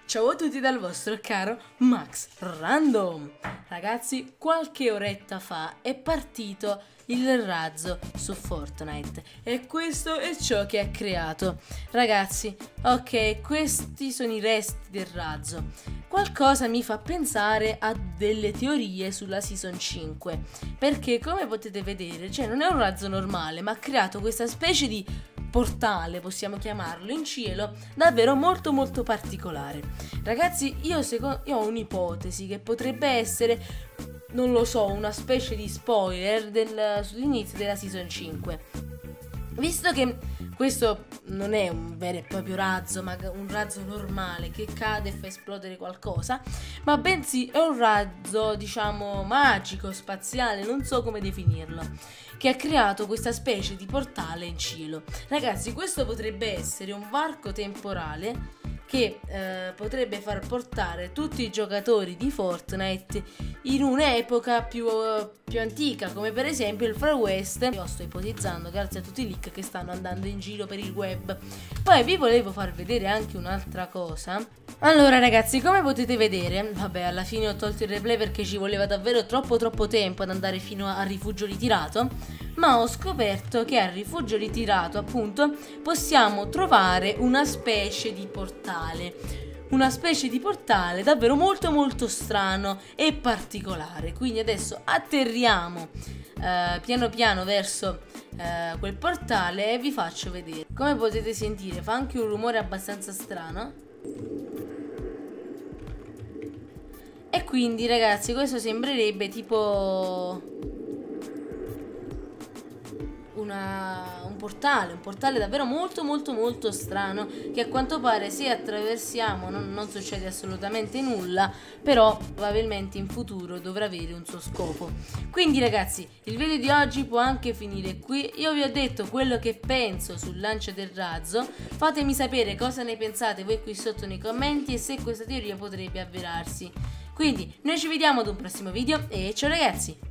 Ciao a tutti dal vostro caro Max Random. Ragazzi, qualche oretta fa è partito il razzo su Fortnite e questo è ciò che ha creato. Ragazzi, ok, questi sono i resti del razzo. Qualcosa mi fa pensare a delle teorie sulla Season 5, perché come potete vedere, cioè non è un razzo normale, ma ha creato questa specie di portale, possiamo chiamarlo, in cielo, davvero molto molto particolare. Ragazzi, io ho un'ipotesi che potrebbe essere, non lo so, una specie di spoiler sull'inizio della Season 5. Visto che questo non è un vero e proprio razzo, ma un razzo normale che cade e fa esplodere qualcosa, ma bensì è un razzo, diciamo, magico, spaziale, non so come definirlo, che ha creato questa specie di portale in cielo. Ragazzi, questo potrebbe essere un varco temporale che potrebbe far portare tutti i giocatori di Fortnite in un'epoca più antica, come per esempio il Far West. Io sto ipotizzando grazie a tutti i leak che stanno andando in giro per il web. Poi vi volevo far vedere anche un'altra cosa. Allora ragazzi, come potete vedere, vabbè, alla fine ho tolto il replay perché ci voleva davvero troppo tempo ad andare fino al rifugio ritirato, ma ho scoperto che al rifugio ritirato, appunto, possiamo trovare una specie di portale. Una specie di portale davvero molto strano e particolare. Quindi adesso atterriamo piano piano verso quel portale e vi faccio vedere. Come potete sentire, fa anche un rumore abbastanza strano. E quindi ragazzi, questo sembrerebbe tipo un portale davvero molto strano, che a quanto pare se attraversiamo non succede assolutamente nulla, però probabilmente in futuro dovrà avere un suo scopo. Quindi ragazzi, il video di oggi può anche finire qui. Io vi ho detto quello che penso sul lancio del razzo, fatemi sapere cosa ne pensate voi qui sotto nei commenti e se questa teoria potrebbe avverarsi. Quindi noi ci vediamo ad un prossimo video e ciao ragazzi!